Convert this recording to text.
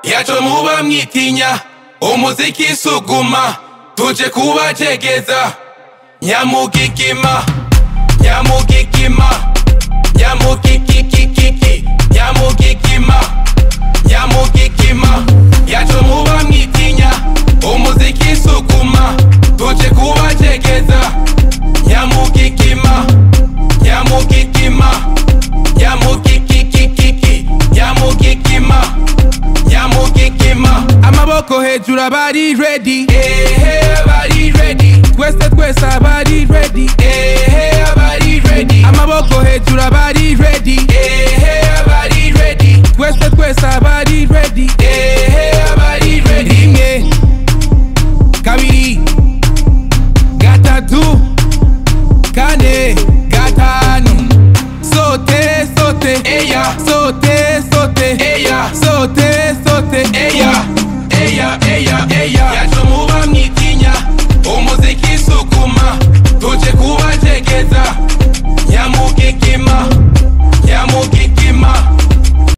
yaco muba mwitinya umuziki suguma tuje kubacegeza nyamugigima nyamugigima nyamugigigigigi nyamugigima nyamugigima yaco muba mwitinya umuziki suguma tuje kubacegeza nyamugigima nyamugigima nyamugigigigigi nyamugigima nyamugigima amaboko hejuru abari ready abari ready twese abari ready abari ready amaboko hejuru abari ready abari ready twese abari ready